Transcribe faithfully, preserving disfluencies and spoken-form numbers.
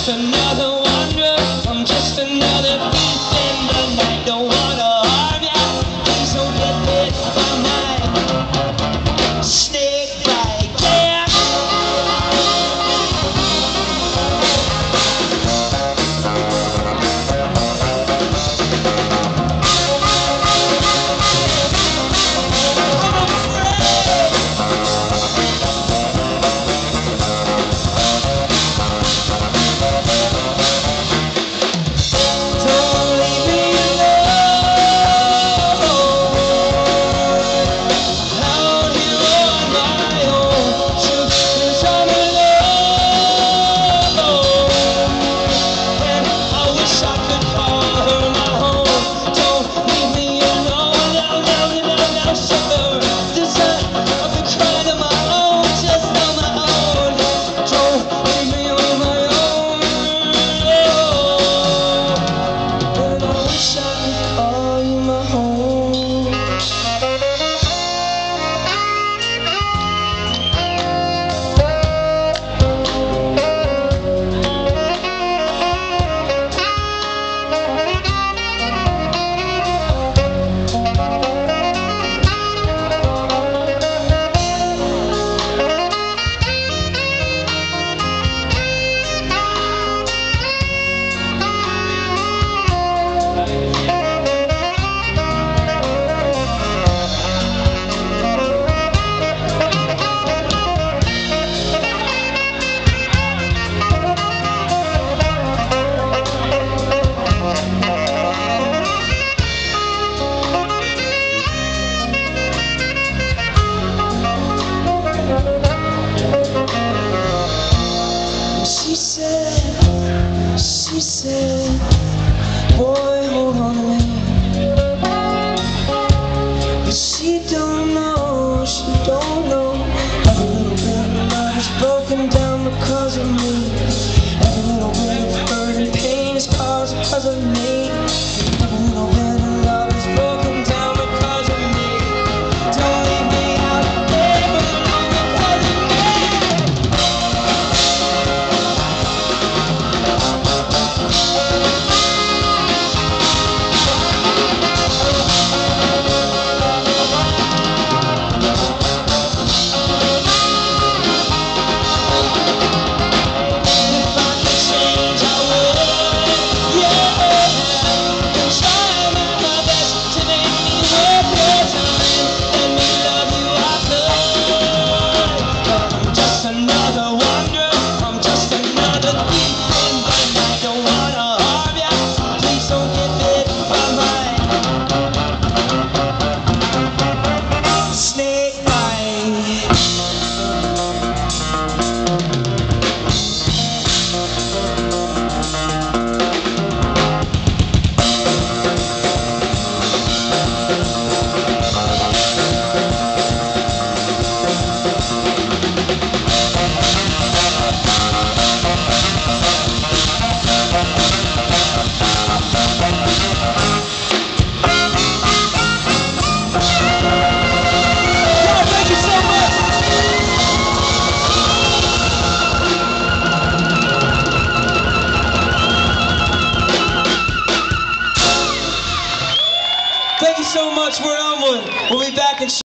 another wonder. I'm just another thief in the night. Don't wanna harm ya. Please don't get bit by my snake bite. Yeah. She said, she said, boy, hold on to me. But she don't know, she don't know. Every little bit of love is broken down because of me. Every little bit of hurt and pain is caused because of me. Every little bit of love is broken down because of me. Don't leave me out there alone because of me. Thank you so much. We're Elmwood. We'll be back in